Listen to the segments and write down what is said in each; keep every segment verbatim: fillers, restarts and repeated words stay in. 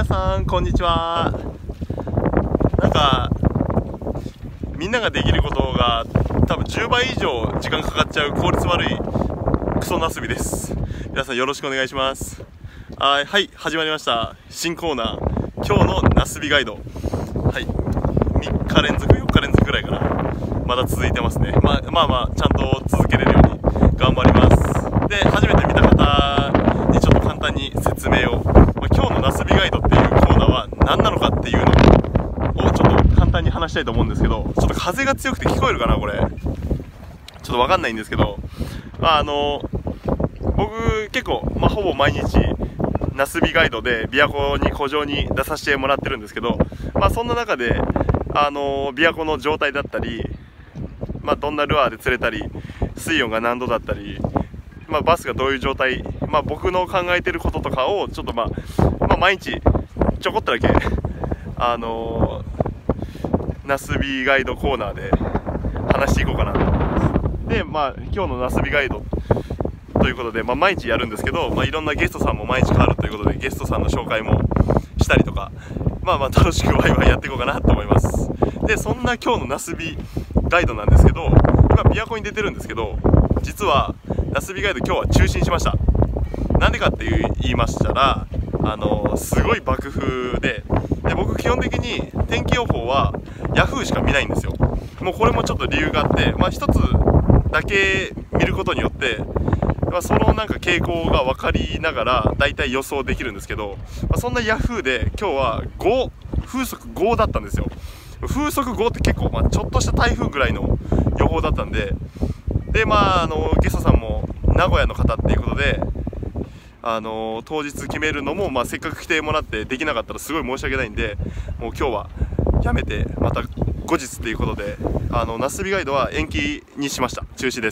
皆さんこんにちは。なんかみんなができることが多分じゅうばい以上時間かかっちゃう効率悪いクソなすびです。皆さんよろしくお願いします。はい、はい、始まりました新コーナー、今日のなすびガイド。はい、みっか連続よっか連続ぐらいかな、まだ続いてますね。まあまあまあちゃんと続けれるように頑張ります。で、初めて見た方にちょっと簡単に説明を、まあ、今日のなすびガイドっていうコーナーは何なのかっていうのをちょっと簡単に話したいと思うんですけど、ちょっと風が強くて聞こえるかなこれ、ちょっとわかんないんですけど、まああの僕結構、まあ、ほぼ毎日なすびガイドで琵琶湖に湖上に出させてもらってるんですけど、まあそんな中であの琵琶湖の状態だったり、まあ、どんなルアーで釣れたり、水温が何度だったり、まあ、バスがどういう状態、まあ、僕の考えてることとかをちょっと、まあ、まあ毎日ちょこっとだけあのー、なすびガイドコーナーで話していこうかなと思います。で、まあ今日のなすびガイドということで、まあ、毎日やるんですけど、まあ、いろんなゲストさんも毎日変わるということで、ゲストさんの紹介もしたりとか、まあまあ楽しくワイワイやっていこうかなと思います。で、そんな今日のなすびガイドなんですけど、今琵琶湖に出てるんですけど、実はなすびガイド今日は中止にしました。なんでかって言いましたら、あのすごい爆風で、で僕基本的に天気予報はヤフーしか見ないんですよ。もうこれもちょっと理由があって、まあ一つだけ見ることによって、まあ、そのなんか傾向が分かりながらだいたい予想できるんですけど、まあ、そんなヤフーで今日はご、風速ごだったんですよ。風速ごって結構、まあ、ちょっとした台風ぐらいの予報だったんで、でまああのゲストさんも名古屋の方っていうことで、あの当日決めるのも、まあ、せっかく来てもらってできなかったらすごい申し訳ないんで、もう今日はやめてまた後日っていうことで、あのなすびガイドは延期にしました。中止です。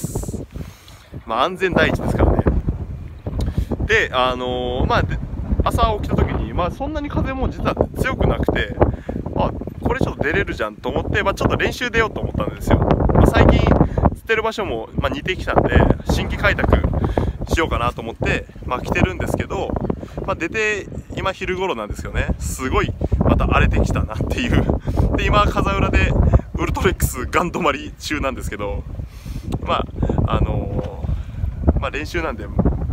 まあ安全第一ですからね。で、あのー、まあ朝起きた時に、まあそんなに風も実は強くなくて、あ、これちょっと出れるじゃんと思って、まあちょっと練習出ようと思ったんですよ。まあ、最近釣ってる場所も、まあ、似てきたんで、新規開拓しようかなと思って、まあ来てるんですけど、まあ出て今昼頃なんですよね。すごいまた荒れてきたなっていう。で、今風裏でウルトレックスガン止まり中なんですけど、まああのーまあ練習なんで、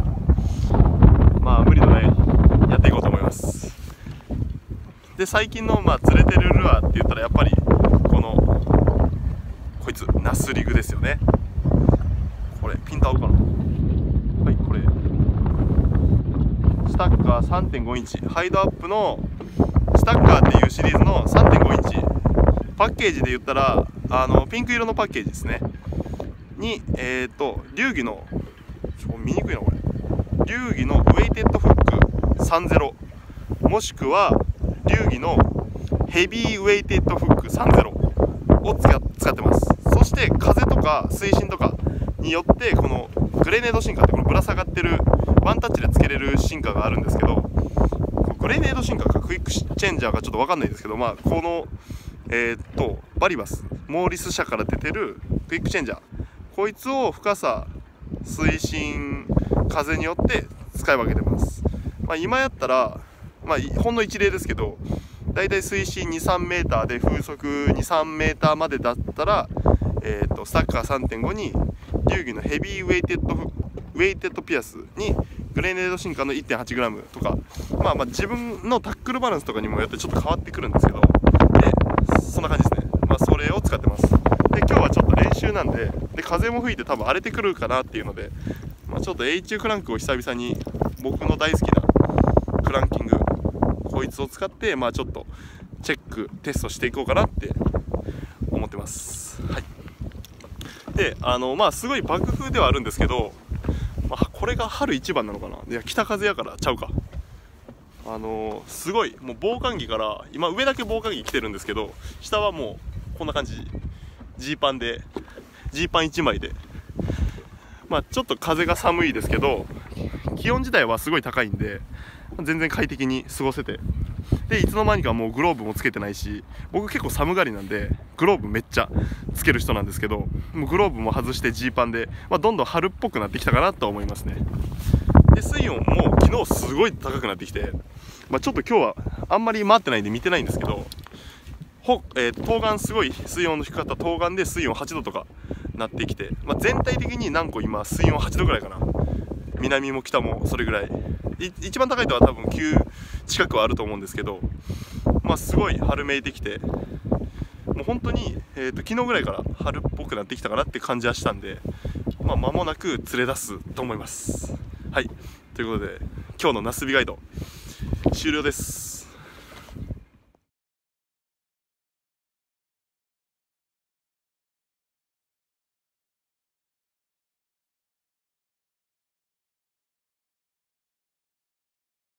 まあ無理のないようにやっていこうと思います。で、最近のまあ釣れてるルアーって言ったらやっぱりこのこいつナスリグですよね。これピント合うかな。はい、これスタッカー さんてんご インチハイドアップのスタッカーっていうシリーズの さんてんご インチパッケージで言ったら、あのピンク色のパッケージですねに、えっと流儀の見にくいなこれ、流儀のウェイテッドフックさんじゅう、もしくは流儀のヘビーウェイテッドフックさんじゅうを使ってます。そして風とか水深とかによってこのグレネードシンカーって、このぶら下がってるワンタッチでつけれるシンカーがあるんですけど、グレネードシンカーかクイックチェンジャーかちょっと分かんないですけど、まあこのえー、っとバリバスモーリス社から出てるクイックチェンジャー、こいつを深さ水深風によって使い分けてます。まあ、今やったら、まあ、ほんの一例ですけど、だいたい水深に、さんメーターで風速に、さんメーターまでだったら、えー、とスタッカー さんてんご に流儀のヘビーウェイテッドウェイテッドピアスにグレネードシンカーの いってんはちグラム とか、まあ、まあ自分のタックルバランスとかにもよってちょっと変わってくるんですけど、でそんな感じですね。まあ、それを使ってます。で、今日はちょっと練習なんで、で風も吹いて多分荒れてくるかなっていうので、まあ、ちょっと エイチユー クランクを久々に僕の大好きなクランキングこいつを使って、まあちょっとチェックテストしていこうかなって思ってます。はい。で、あのまあすごい爆風ではあるんですけど、まあ、これが春一番なのかな。いや、北風やからちゃうか。あのー、すごいもう防寒着から今上だけ防寒着着てるんですけど、下はもうこんな感じ、ジーパンでジーパンいちまいで、まあちょっと風が寒いですけど気温自体はすごい高いんで全然快適に過ごせて、でいつの間にかもうグローブもつけてないし、僕結構寒がりなんでグローブめっちゃつける人なんですけど、もうグローブも外してジーパンで、まあ、どんどん春っぽくなってきたかなと思いますね。で水温も昨日すごい高くなってきて、 まあ、ちょっと今日はあんまり回ってないんで見てないんですけど、ほ、えー、東岸すごい水温の低かった東岸で水温はちどとかなってきて、まあ、全体的に南湖今水温はちどぐらいかな。南も北もそれぐらい、い一番高いとは多分きゅう近くはあると思うんですけど、まあ、すごい春めいてきて、もう本当に、えー、と昨日ぐらいから春っぽくなってきたかなって感じはしたんで、まあ、間もなく連れ出すと思います。はい、ということで今日のなすびガイド終了です。